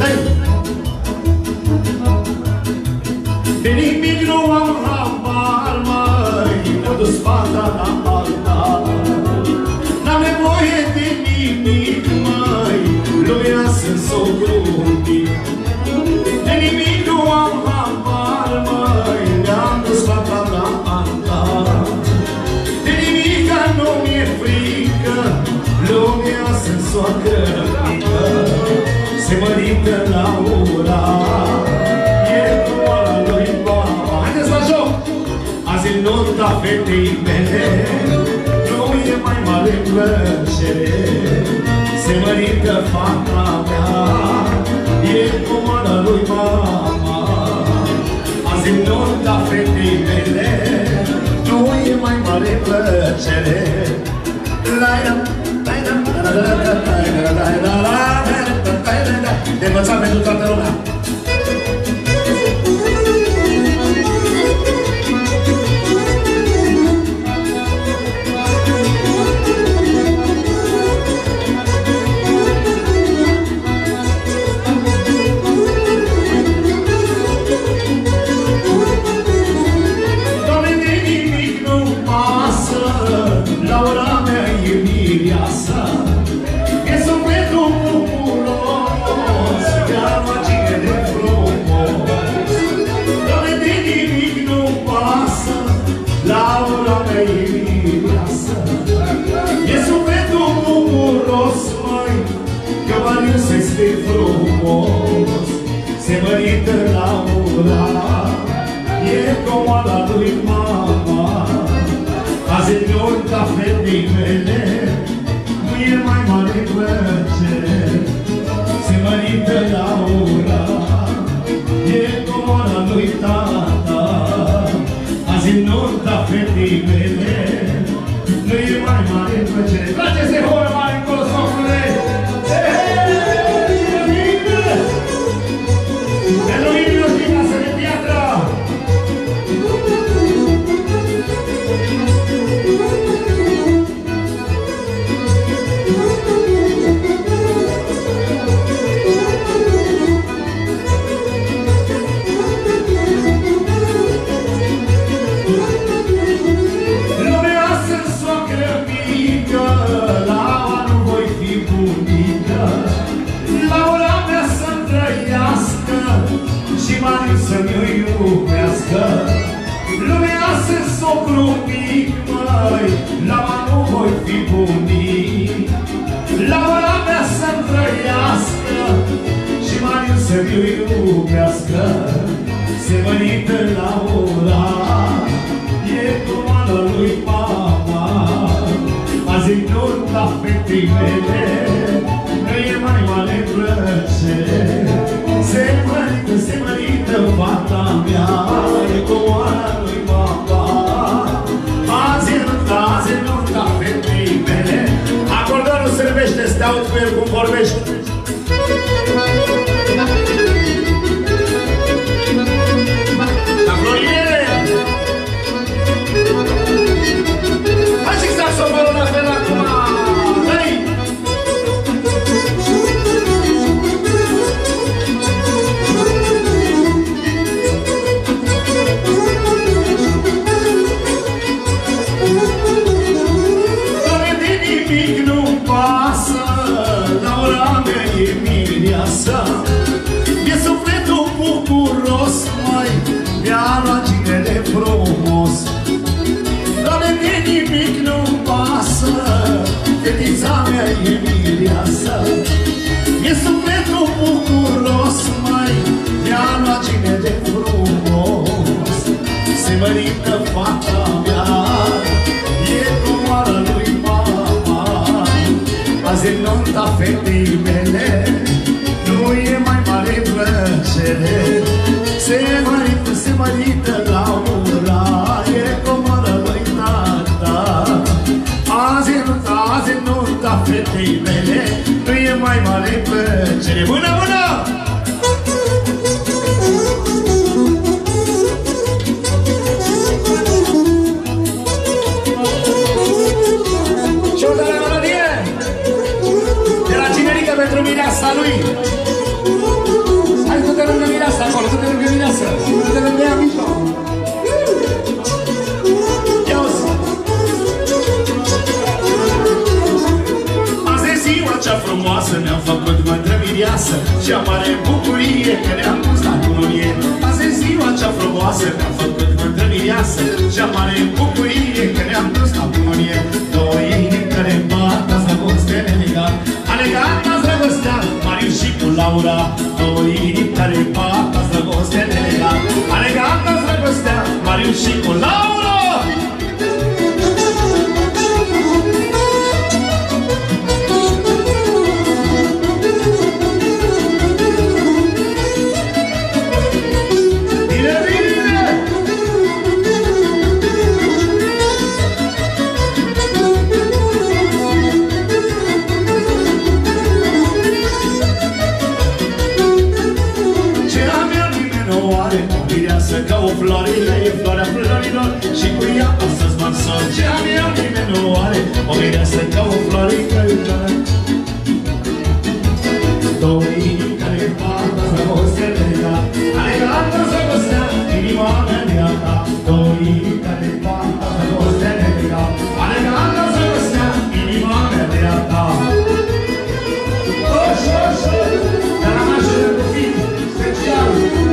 De nimic nu am habar, măi, mi-a dus fata la altar. N-am nevoie de nimic, măi, lumea sunt socrul mic. De nimic nu am habar, măi, mi-am dus fata la altar. De nimica nu mi-e frică, lumea sunt soacră mică. Se mărită la ura, e doar lui mama. Haideți la joc! Azi e nota fetei mele, nu e mai mare plăcere. Se mărită fata mea, e doar lui mama. Azi e nota fetei mele, nu e mai mare plăcere. De învățat pentru toată lumea. Doamne, de nimic nu pasă, Laura mea e mireasă. E sufletul bucuros, chiar magie de frumos. Doamne, de nimic nu pasă, Laura mea e mireasă. E sufletul bucuros, măi, că Marius este frumos. Se mărită Laura, e comoada lui mama. Azi e nunta fetei mele, nu e mai mare plăcere. Se mărită Laura, e comoada lui tata. Azi e nunta fetei mele, nu e mai mare plăcere. Place să-i horă mare încolo, socule! Pentru mine nu știi casă de piatră! Lumea sunt soacră mică, Laura nu voi fi bunică. Laura mea să-mi trăiască și Marius să-mi iubească. Lumea sunt socru mic, măi, Laura nu voi fi bunic. Laura mea să-mi trăiască și Marius să-mi iubească. Se mărită Laura, e comoada lui mama. Azi e nunta fetei mele, nu e mai mare plăcere. Se mărită fata mea, e comoada lui mama. Azi e nunta fetei mele. Acordeonul servește, să te aud cu el cum vorbești. La Florinele! Hai și saxofonul la fel acum! Hai! Doamne, de nimic nu-mi pasă, Laura mea e mireasă. E sufletul bucuros, măi, mi-a luat ginele frumos. Doamne, de nimic nu-mi pasă, fetița mea e mireasă. E sufletul bucuros, măi, mi-a luat ginele frumos. Se mărită fata mea, e comoada lui mama. Azi e nunta fetei mele, nu e mai mare plăcere. Se mărită Laura, e comoada lui tata. Azi e nunta fetei mele, nu e mai mare plăcere. Mână, mână! Și o de la melodie de la Cinerică pentru mireasa lui. mireasă, cea mare bucurie că ne-am dus la cununie. Azi e ziua cea frumoasă că am făcut mântă mireasă, cea mare bucurie că ne-am dus la cununie. Două inimi care bat, azi dragoste nelegat, a legat azi dragostea Mariu și cu Laura. Două inimi care bat, azi dragoste nelegat, a legat azi dragostea Mariu și cu Laura. Ca o floare, e floarea florilor și cu ea astăzi m-am sor. Ce am eu nimeni nu are, o mireasă ca o floare, ca o floare. Două inimi care bat, azi dragostea nelegat, a legat azi dragostea inima mea de a ta. Două inimi care bat, azi dragostea nelegat, a legat azi dragostea inima mea de a ta. Oș, oș, oș, de la naștere de fiic special.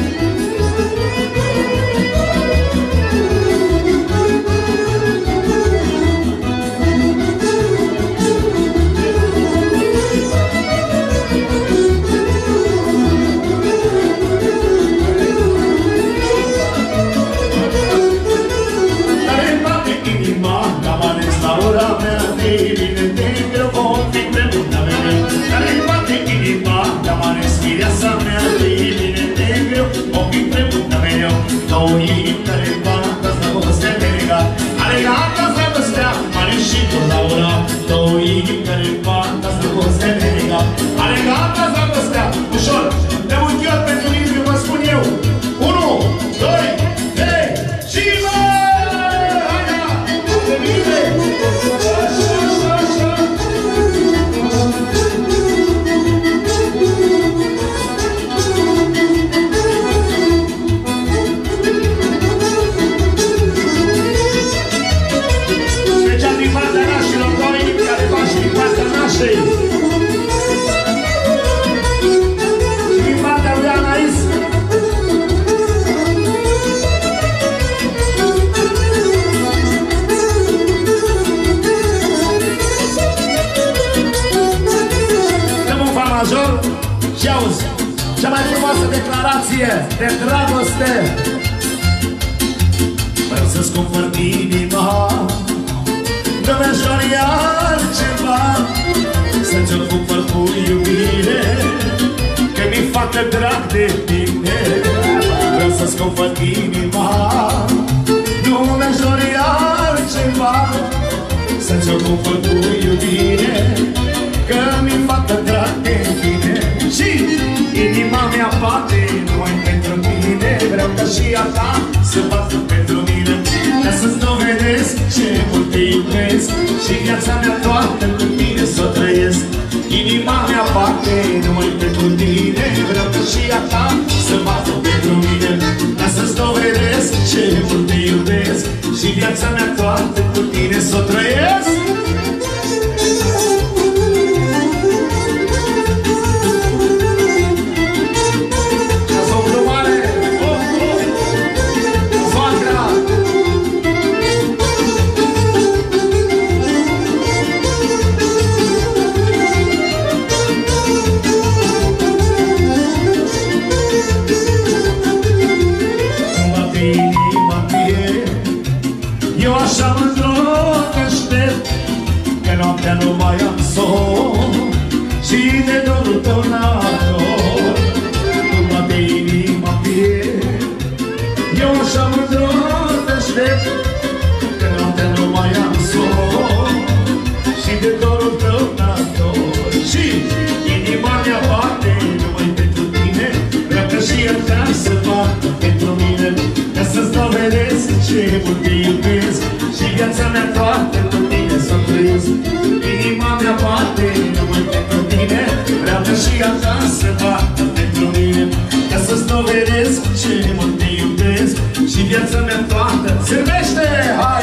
Două inimi care bat, azi dragostea nelegat, a legat azi dragostea Mariu și cu Laura. Două inimi care bat, azi dragostea nelegat, a legat azi dragostea. Ușor, de multe ori pentru mine vă spun eu. 1, 2, 3 și mai! Haida! De mine! Din partea lui Anais. Dăm un fa major și auzi cea mai frumoasă declarație de dragoste. Vreau să-ți confărt inima, dă-mi așa iar ceva, să-ți o cumpăr cu iubire, că mi-i facă drag de tine. Vreau să-ți confărt inima, nu mi-aș dori altceva, să-ți o cumpăr cu iubire, că mi-i facă drag de tine. Și inima mea bate numai pentru tine, vreau ca și a ta să bată pentru mine, ca să-ți dovedesc ce mult te iubesc și viața mea toată cu tine să o trăiesc. Inima mea bate numai pentru tine, vreau ca și a ta să bată pentru mine, ca să-ți dovedesc ce mult te iubesc și viața mea toată cu tine să o trăiesc. Așa mândru că aștept, că noaptea nu mai am somn și de dorul tău n-ador, cum bate inima mie. Eu așa mândru că aștept, că noaptea nu mai am somn și de dorul tău n-ador. Și inima mea bate numai pentru tine, vreau ca și a ta să bată pentru mine, ca să-ți dovedesc ce mult te iubesc și viața mea toată cu tine să trăiesc. Inima mea bate numai pentru tine, vreau ca și a ta să bată pentru mine, ca să-ți dovedesc ce mult te iubesc și viața mea toată. Servește! Hai!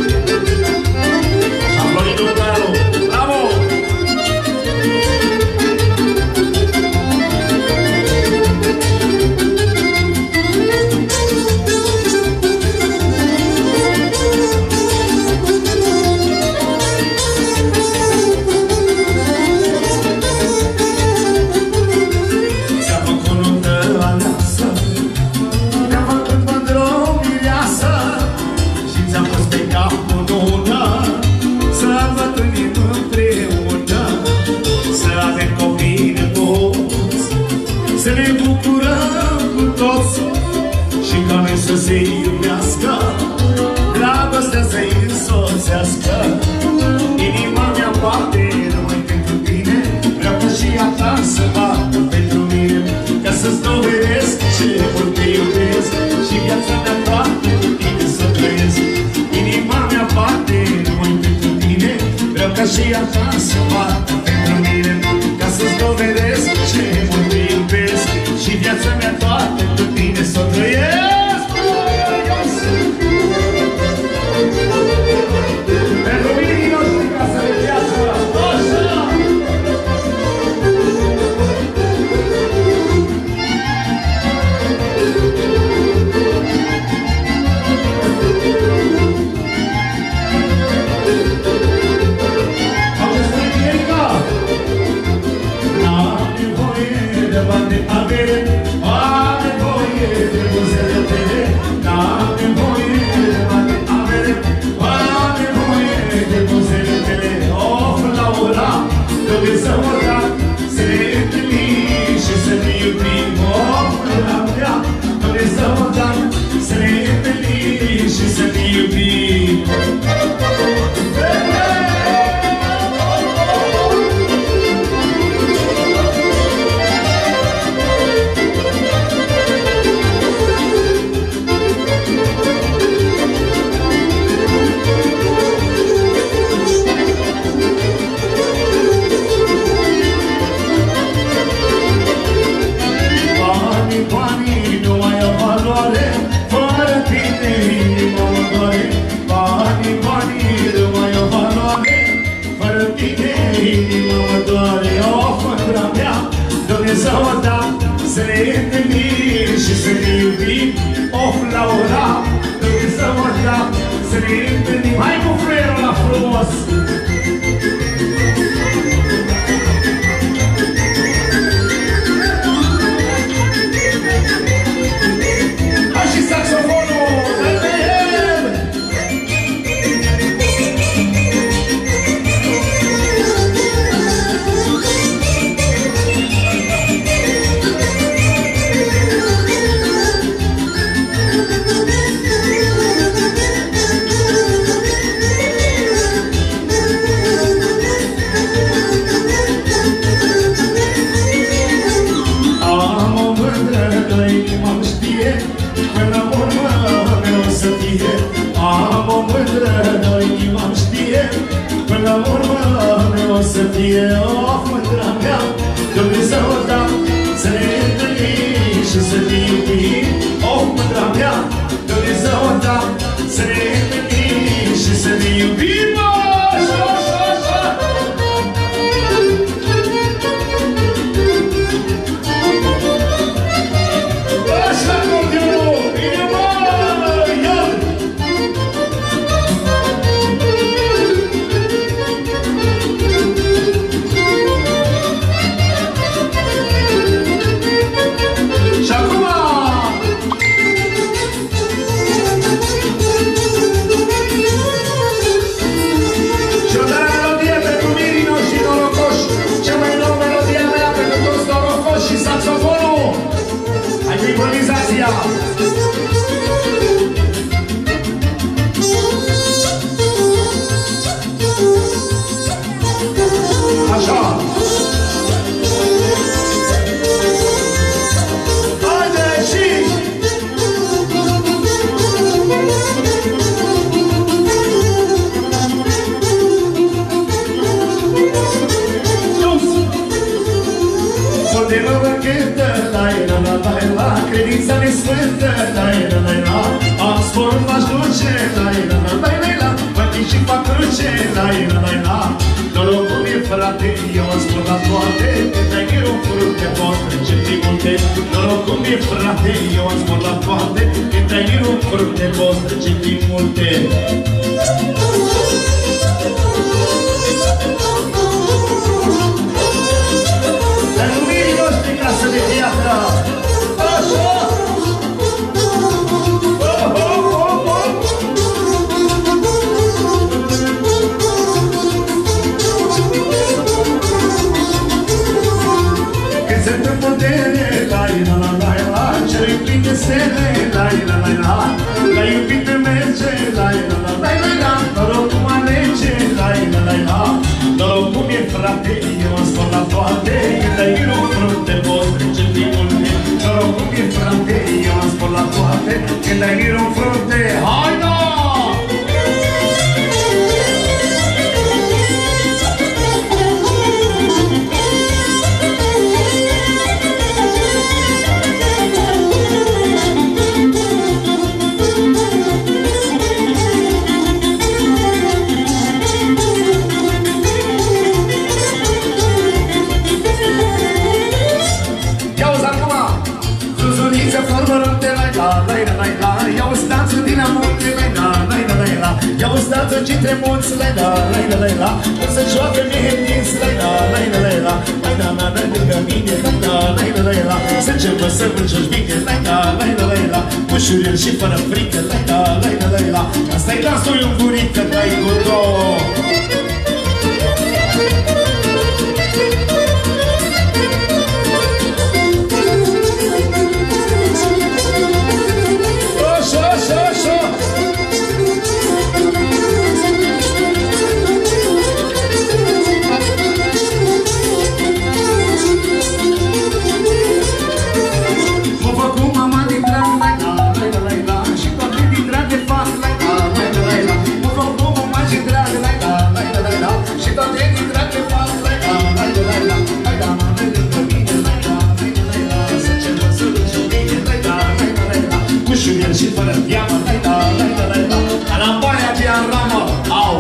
Și-am florit un bravo! Bravo! să se iubească, dragostea să-i însoțească. Inima mea bate numai pentru tine, vreau ca și a ta să bată pentru mine, ca să-ți dovedesc ce mult te iubesc și viața mea toată cu tine să trăiesc. Inima mea bate numai pentru tine, vreau ca și a ta să bată pentru mine, ca să-ți dovedesc ce mult te iubesc și viața mea toată cu tine să trăiesc. Pentru mine noștri ca să le viață, așa! N-am nevoie de bani de avere, am nevoie de buzele tale. N-am nevoie de bani de avere, am nevoie de buzele tale. Of, la ora, trebuie să mă dau, să ne întâlnim și să ne iubim. Of, la mea, trebuie să mă dau, să ne întâlnim și să ne iubim. Banii nu mai au valoare, fără tine inima mă doare. Banii nu mai au valoare, fără tine inima mă doare. O, fătura mea, Dumnezeu a dat să ne întâlnim și să ne iubim. Of, la ora, Dumnezeu a dat să ne întâlnim. Hai cu fluierul ăla frumos! Și saxofonul, dă-i el! Am o mândră, inima-mi știe, până urmă meu să fie. Am o mândră, inima-mi știe, până urmă meu să fie. Of, mândra mea, Dumnezeu da să ne întâlnim și să ne iubim. Of, mândra mea, Dumnezeu da să ne întâlnim și să ne iubim. Așa, așa, așa! Așa, acordeonul! Bine, mă! Ia-l! Și acum! Și o dă melodie pentru mirii noștri norocoși, cea mai nouă melodie mea pentru toți norocoși și saxofonul! Hai cu improvizația! Așa! Haide și! Unde mă încântă, la credința nesfântă, la am spor m-aș duce, la mă și fac cruce, la norocul mi-e frate, eu am spor la toate, te-ai greu fructe, pot trece prin multe. Norocul mi-e frate, eu am spor la toate, te-ai greu fructe, pot trece prin multe. Pentru mirii noștri casă de viață, așa! Când se întâmplă de la cerul plin de sele, la-i-la-la-la. La iubite merge, la-i-la-la-la-la. Noroc cum alege, la-i-la-la-la. Noroc cum e frate, eu am spus la toate. Când ai vin un frunte, poți trece timpul meu. Noroc cum e frate, eu am spus la toate. Când ai vin un frunte, hai da! Ia o stată cintre munți, la-i-la-la-la. O să joacă mie dinți, la-i-la-la-la. La-i-la-la-la, lângă mine, la-i-la-la-la. Să începă să vânjoși bine, la-i-la-la-la. Ușurel și fără frică, la-i-la-la-la. Asta-i dansul în burică, dai cu două. Și fără teamă, la-i-la-la-la. Anapoarea de aramă, au!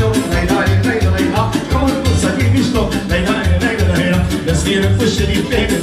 Fire pushing you, baby.